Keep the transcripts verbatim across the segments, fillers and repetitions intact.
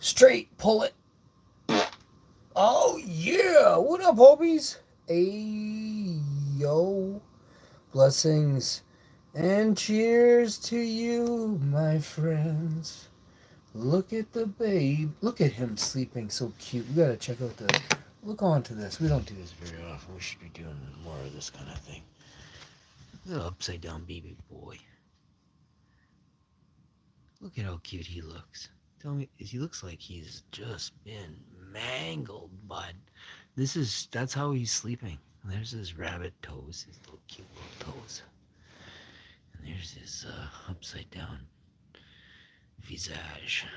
Straight, pull it. Oh, yeah. What up, homies? Hey, yo. Blessings and cheers to you, my friends. Look at the babe. Look at him sleeping so cute. We gotta check out the... Look on to this. We don't do this very often. We should be doing more of this kind of thing. Little upside down baby boy. Look at how cute he looks. Tell me, he looks like he's just been mangled, bud. This is, that's how he's sleeping. And there's his rabbit toes, his little cute little toes. And there's his uh, upside down visage.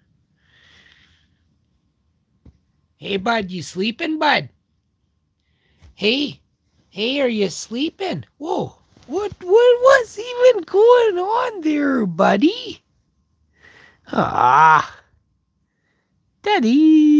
Hey, bud, you sleeping, bud? Hey, hey, are you sleeping? Whoa, what, what, what's even going on there, buddy? Ah, Daddy.